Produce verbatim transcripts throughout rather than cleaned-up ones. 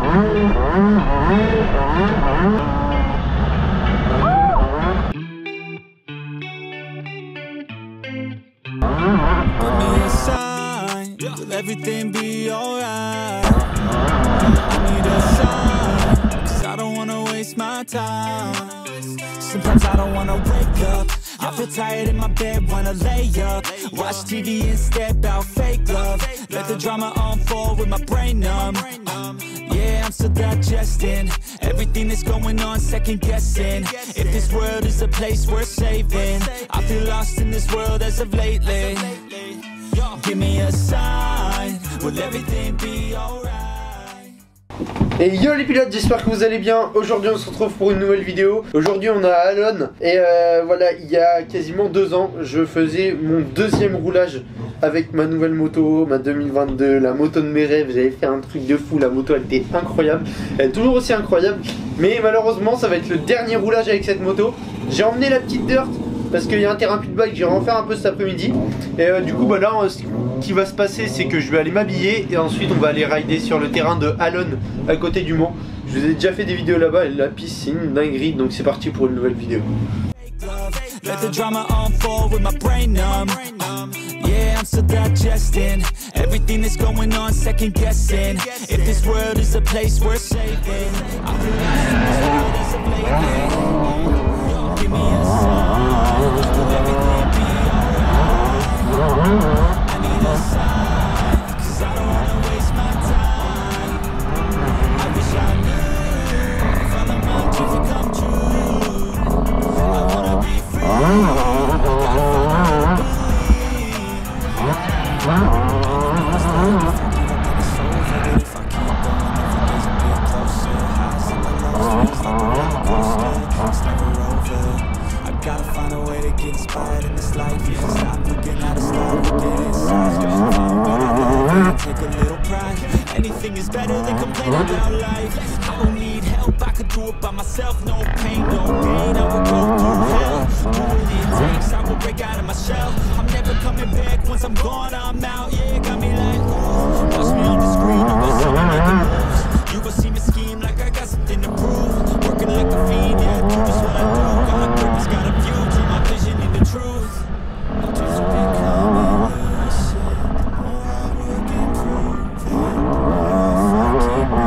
Will everything be alright? I need a sign, cause I don't wanna waste my time. Sometimes I don't wanna wake up, I feel tired in my bed, wanna lay up, watch T V instead, about fake love. Let the drama unfold with my brain numb. Yeah, I'm still digesting everything that's going on, second guessing if this world is a place worth saving. I feel lost in this world as of lately. Give me a sign, will everything be alright? Et yo les pilotes, j'espère que vous allez bien. Aujourd'hui on se retrouve pour une nouvelle vidéo. Aujourd'hui on a Alon. Et euh, voilà, il y a quasiment deux ans, je faisais mon deuxième roulage avec ma nouvelle moto, ma deux mille vingt-deux, la moto de mes rêves. J'avais fait un truc de fou, la moto elle était incroyable. Elle est toujours aussi incroyable. Mais malheureusement ça va être le dernier roulage avec cette moto. J'ai emmené la petite Dirt parce qu'il y a un terrain pit bike, j'ai en faire un peu cet après-midi. Et euh, du coup bah là ce qui va se passer c'est que je vais aller m'habiller et ensuite on va aller rider sur le terrain de Alon à côté du Mans. Je vous ai déjà fait des vidéos là-bas et la piste c'est une dinguerie, donc c'est parti pour une nouvelle vidéo. Let the drama unfold with my brain numb. Yeah, I'm still digesting everything that's going on, second guessing if this world is a place worth saving. I feel lost in this world as of lately. Give me a sign, will everything be alright? I need a sign, cause I don't wanna waste my time. I wish I knew if all of my dreams would come true. I wanna be free, I gotta find a if I keep going, every day's a bit closer. Highs and the lows, feels like a roller coaster. It's never over. I gotta find a way to get inspired in this life. Stop looking at a star, look at it. Signs just fine, but I gotta take a little pride. Anything is better than complaining about life. I don't need help, I could do it by myself. No pain, no gain, I will go through hell. Do what it takes, I will break out of my shell. I'm never coming back, once I'm gone, I'm out. Yeah, got me like, ooh. Watch me on the screen, I'm gonna see me making moves. You gon' see me scheme like I got something to prove. Working like a fiend, yeah, do just what I do. Got a purpose, got a view, to my vision and the truth. I'll just become elusive. More hard work and prove it. If I keep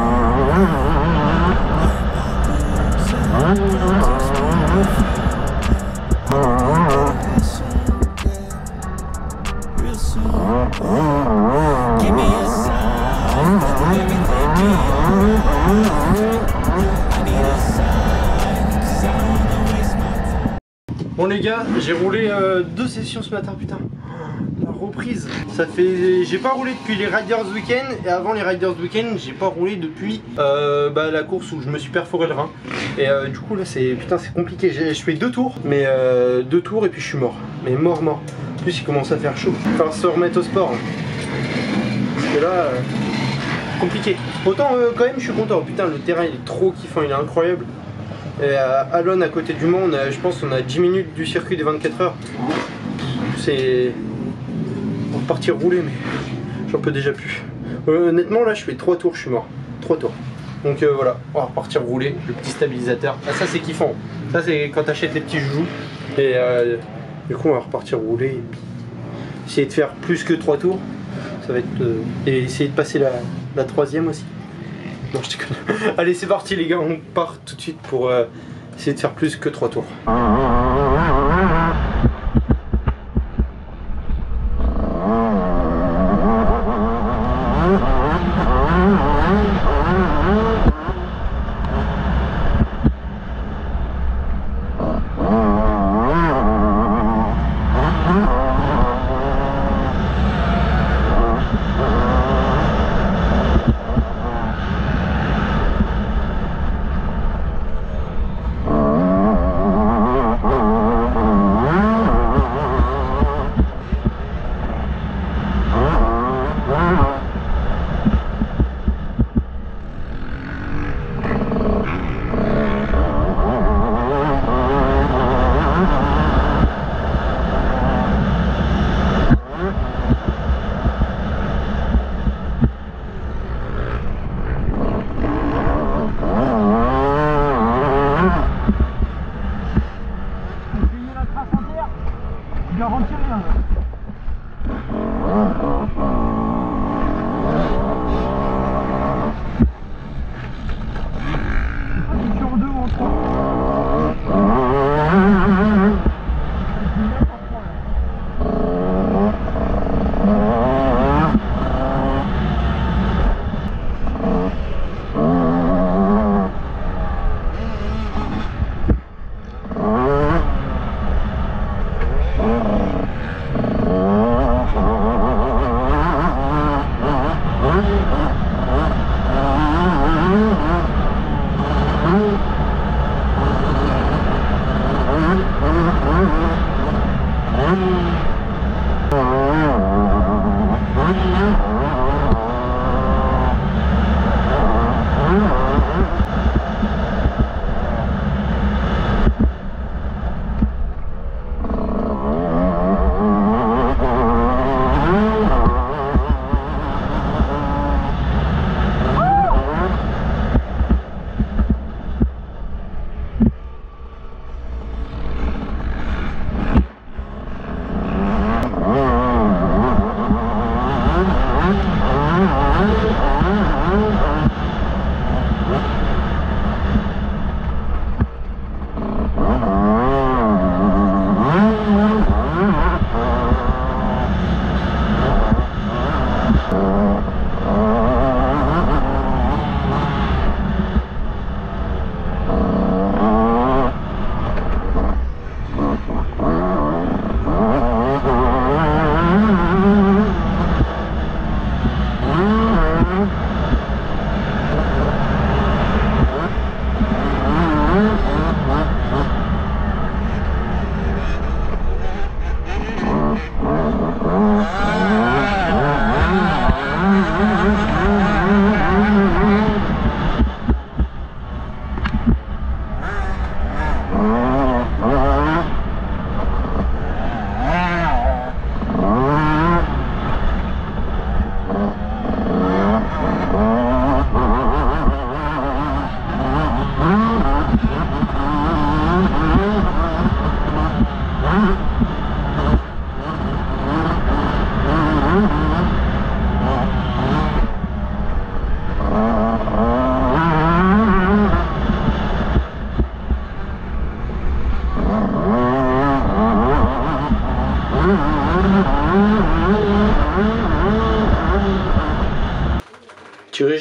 real soon. Give me a sign, will everything be alright? I need a sign, cause I don't wanna waste my time. Bon les gars, j'ai roulé euh, deux sessions ce matin, putain. La reprise. Ça fait, j'ai pas roulé depuis les Riders Weekend et avant les Riders Weekend, j'ai pas roulé depuis euh, bah, la course où je me suis perforé le rein. Et euh, du coup là c'est putain c'est compliqué. Je fais deux tours, mais euh, deux tours et puis je suis mort. Mais mort mort. En plus il commence à faire chaud. Enfin se remettre au sport. Parce que là, euh, compliqué. Autant euh, quand même je suis content. Putain le terrain il est trop kiffant, il est incroyable. Et à Alon à côté du Mans, on a, je pense qu'on a dix minutes du circuit des vingt-quatre heures. C'est... On va partir rouler mais j'en peux déjà plus. Euh, honnêtement là je fais trois tours, je suis mort. trois tours. Donc euh, voilà, on va repartir rouler, le petit stabilisateur. Ah ça c'est kiffant. Ça c'est quand t'achètes les petits joujoux. Et euh, du coup on va repartir rouler et puis essayer de faire plus que trois tours. Ça va être... Euh, et essayer de passer la, la troisième aussi. Non je déconne. Allez c'est parti les gars, on part tout de suite pour euh, essayer de faire plus que trois tours.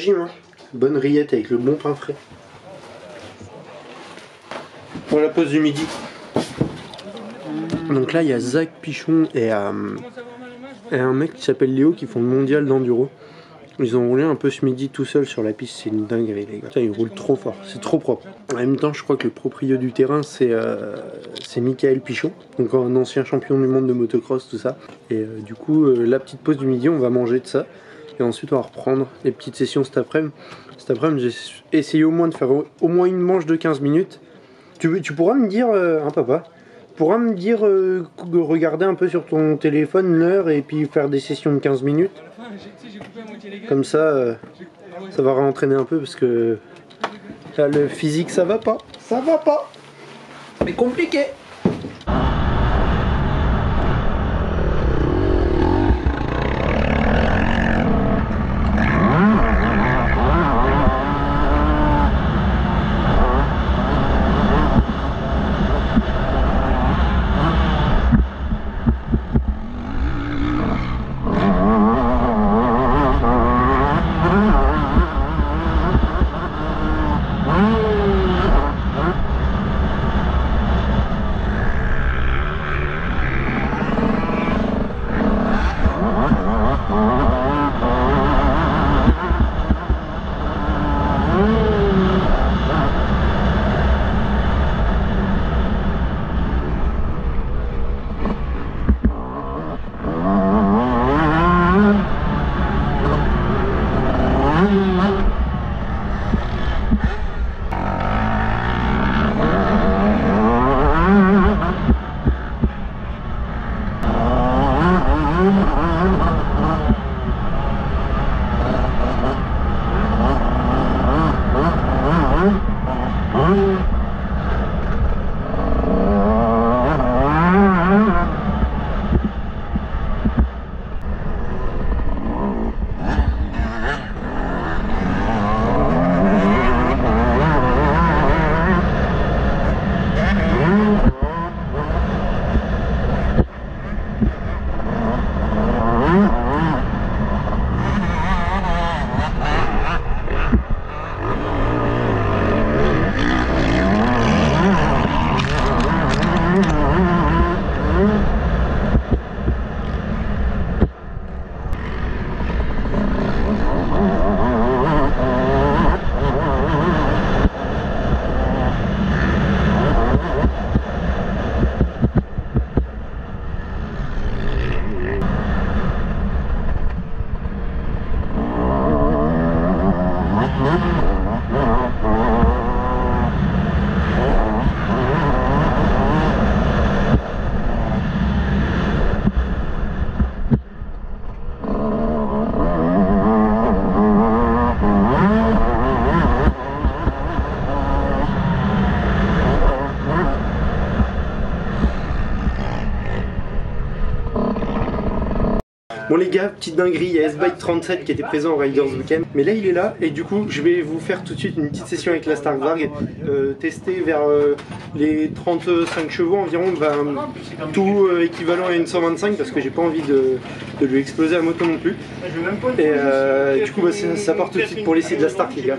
régime, hein. Bonne rillette avec le bon pain frais. Pour la pause du midi. Donc là il y a Zach Pichon et, euh, et un mec qui s'appelle Léo qui font le mondial d'enduro. Ils ont roulé un peu ce midi tout seul sur la piste, c'est une dinguerie les gars. Putain, ils roulent trop fort, c'est trop propre. En même temps je crois que le proprio du terrain c'est euh, c'est Michael Pichon, donc un ancien champion du monde de motocross, tout ça. Et euh, du coup euh, la petite pause du midi on va manger de ça. Et ensuite on va reprendre les petites sessions cet après-midi. Cet après-midi j'ai essayé au moins de faire au, au moins une manche de quinze minutes. Tu, tu pourras me dire, euh, hein papa, tu pourras me dire, euh, regarder un peu sur ton téléphone l'heure et puis faire des sessions de quinze minutes. Comme ça, euh, ça va réentraîner un peu parce que là le physique ça va pas, ça va pas. C'est compliqué. Bon les gars, petite dinguerie, il y a S-Bike trente-sept qui était présent au Riders Weekend, mais là il est là et du coup je vais vous faire tout de suite une petite session avec la Stark Varg, euh, tester vers euh, les trente-cinq chevaux environ, ben, tout euh, équivalent à une cent vingt-cinq parce que j'ai pas envie de, de lui exploser la moto non plus. Et euh, du coup bah, ça part tout de suite pour l'essai de la Stark les gars.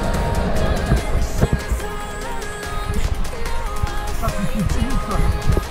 Ça suffit, c'est une fois.